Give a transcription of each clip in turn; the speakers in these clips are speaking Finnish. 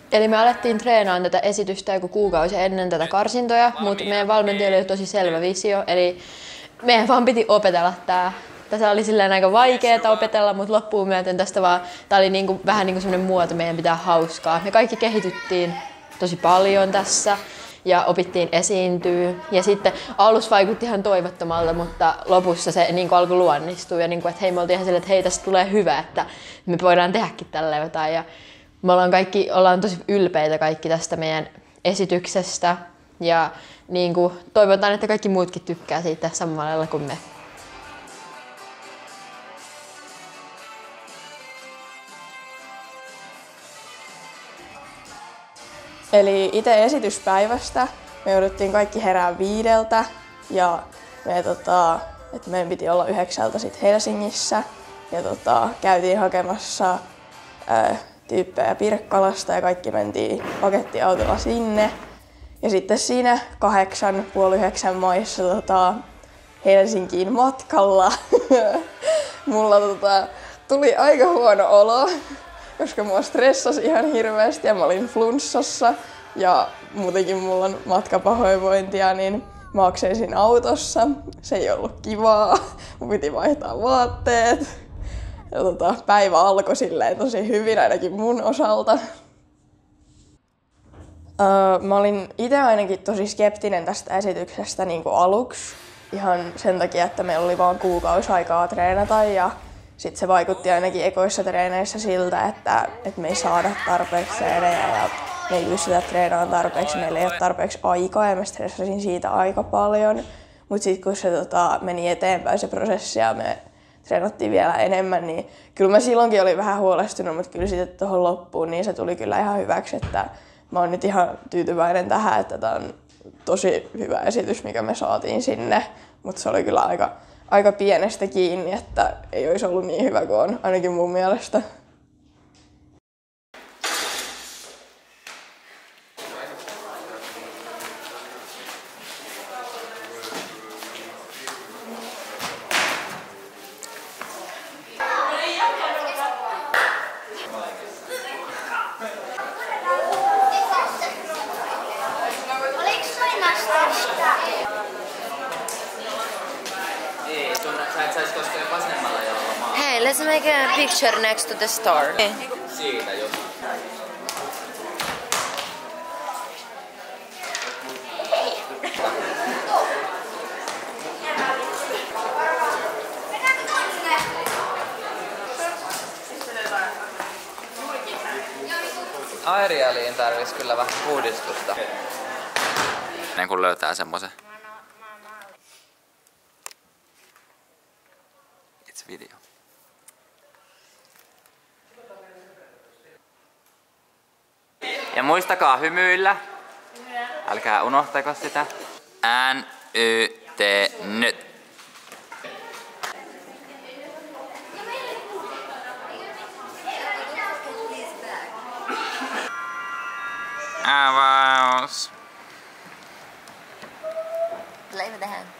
Eli me alettiin treenaamaan tätä esitystä joku kuukausi ennen tätä karsintoja, mutta meidän valmentajalla oli tosi selvä visio, eli meidän vaan piti opetella tää. Tässä oli silleen aika vaikeaa opetella, mutta loppuun myöten tästä vaan, tää oli niinku, vähän niin kuin semmoinen muoto, meidän pitää hauskaa. Me kaikki kehityttiin tosi paljon tässä ja opittiin esiintyä. Ja sitten alussa vaikutti ihan toivottomalta, mutta lopussa se niin alkoi luonnistua. Ja niin kuin, että hei, me oltiin ihan silleen, että hei, tästä tulee hyvä, että me voidaan tehdäkin tällä jotain. Ja me ollaan tosi ylpeitä kaikki tästä meidän esityksestä. Ja niin kuin, toivotaan, että kaikki muutkin tykkää siitä samalla lailla kuin me. Eli itse esityspäivästä me jouduttiin kaikki herää 5 ja meidän piti olla 9 sit Helsingissä ja käytiin hakemassa tyyppejä Pirkkalasta ja kaikki mentiin pakettiautolla sinne. Ja sitten siinä 8, puoli 9 maissa Helsinkiin matkalla mulla tuli aika huono olo, koska mua stressasi ihan hirveästi ja mä olin flunssassa ja muutenkin mulla on matkapahoinvointia, niin mä oksensin autossa. Se ei ollut kivaa, mun piti vaihtaa vaatteet. Ja päivä alkoi silleen tosi hyvin ainakin mun osalta. Mä olin itse ainakin tosi skeptinen tästä esityksestä niin kuin aluksi. Ihan sen takia, että meillä oli vaan kuukausi aikaa treenata ja sitten se vaikutti ainakin ekoissa treeneissä siltä, että me ei saada tarpeeksi treenejä ja me ei pystytä treenaamaan tarpeeksi, meillä ei ole tarpeeksi aikaa ja mä stressasin siitä aika paljon. Mutta sitten kun se meni eteenpäin se prosessi ja me treenattiin vielä enemmän, niin kyllä mä silloinkin olin vähän huolestunut, mutta kyllä sitten tuohon loppuun niin se tuli kyllä ihan hyväksi, että mä oon nyt ihan tyytyväinen tähän, että tää on tosi hyvä esitys, mikä me saatiin sinne, mutta se oli kyllä aika pienestä kiinni, että ei olisi ollut niin hyvä kuin on, ainakin mun mielestä. Hey, let's make a picture next to the store. Siitä just. Aerialiin tarvis kyllä vähän puhdistusta. Ennen kuin löytää semmosen. It's video. Ja muistakaa hymyillä. Älkää unohtako sitä. NYT nyt. Avaus. Play with the hand.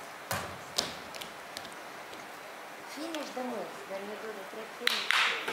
Finish the move, then you do the trick finish.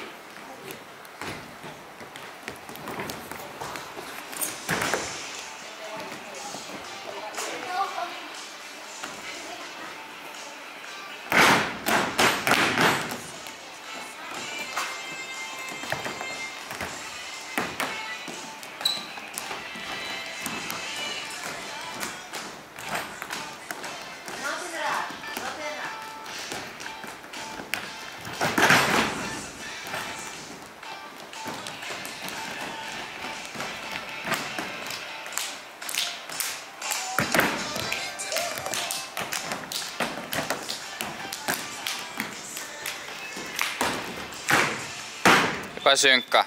Jopa synkkä.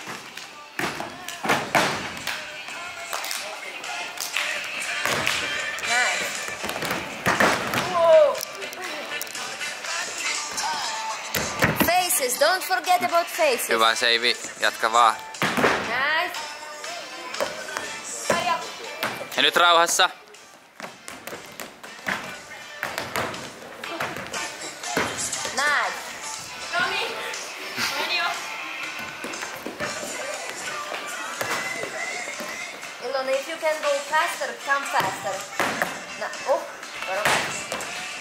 Faces, don't forget about faces. Hyvä seivi, jatka vaan. Nice. Ja nyt rauhassa. Nice. can go faster, come faster. Now, oh, perfect.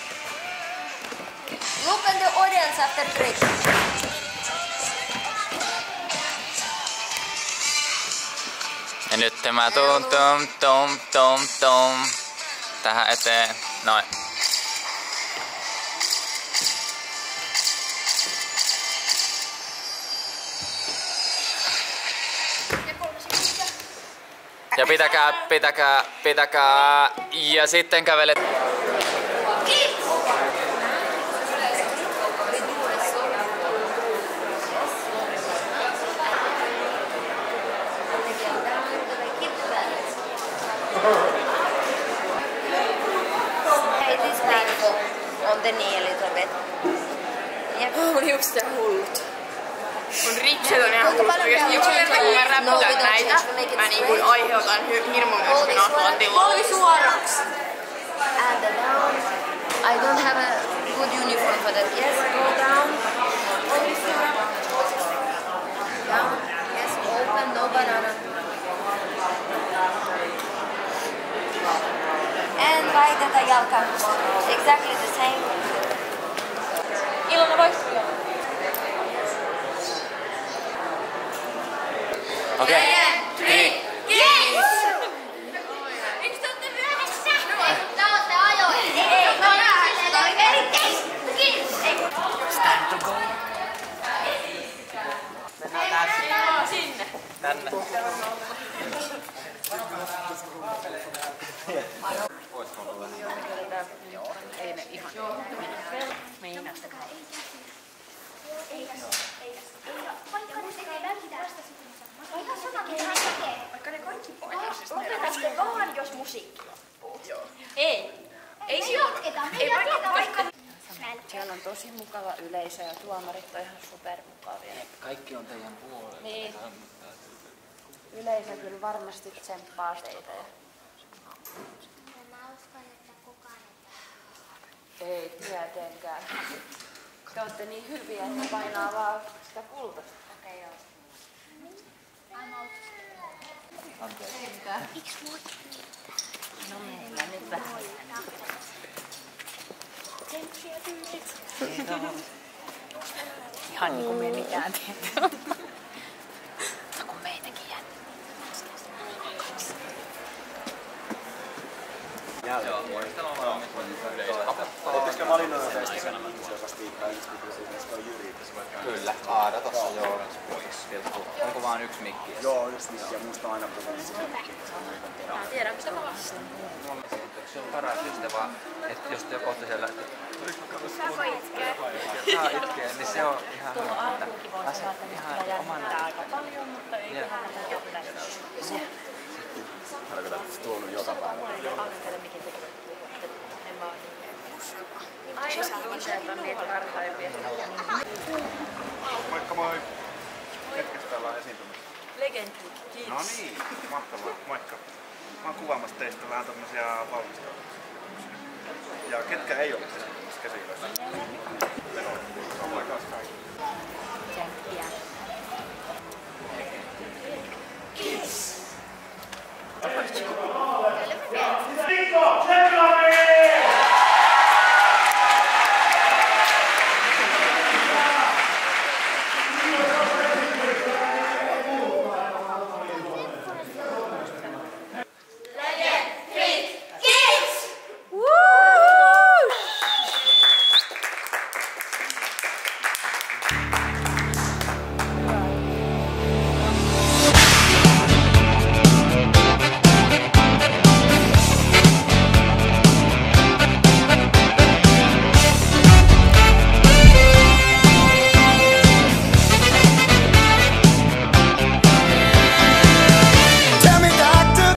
Look at the audience after trick. Ja nyt mä tum tähän eteen. Noin. Ja pitäkää. Ja sitten kävelet. It is painful on the knee a little bit. Mun hiukset on hullut. Mun ripset on ihan hullut. Jos kerran kun mä räpytän näitä, mä niin aiheutan hirmun myrskyn Atlantilla. Polvi suoraksi! And down. I don't have a good uniform for that. Yes, go down. Down. Yes, open, no banana. And right at the jalka. Exactly the same. Ilona voittuja. Okei. Miksi te ootte myöhässä? Te ootte ajoin. Ei, no nähdään. Mennään sinne. Tänne. Ei ne ihan meinaastakaan. Vaikka ne kaikki poikkeukset ne vaan, jos musiikki loppuu. Ei. Ei me jatketaan, vaikka... Siellä on tosi mukava yleisö ja tuomarit on ihan supermukavia. Kaikki on teidän puolella. Niin. Yleisö kyllä varmasti tsemppaa teitä. Mä uskon, että kukaan Ei tietenkään. Te olette niin hyviä, että painaa vaan sitä kultaista. Okei, joo. No meillä nyt vähän. Ihan niin kuin me ei mitään tiedä. No kun meitäkin jännää. Oletteko valinnoilla teistä joka spiikkaa yksi on Jyri? Kyllä. Aada tossa joo. Onko vaan yksi mikki? Joo, yksi mikki ja musta aina puhuu siihen. Tiedän, mitä mä vastaan. Se on paras, jos te vaan, että jos te ootte siellä, että Saako itkeä? saa itkeä, niin se on ihan Tuolla hyvä. alkuunkin voisi sanoa, että nyt jännittää aika paljon, mutta ei ihan jotain. Tarkoitan tuonut joka päivä. Ajattele, mikä tekevät puhua. En vaan aina useat on niitä parhaimpia. Moikka moi! Ketkäs täällä on esiintymässä? Legendary Kids. No niin, mahtavaa. Moikka. Mä oon kuvaamassa teistä vähän tämmösiä valmisteluja. Ja ketkä ei ole esiintymässä käsiköissä? Moikka kaikki. Tsemppiä.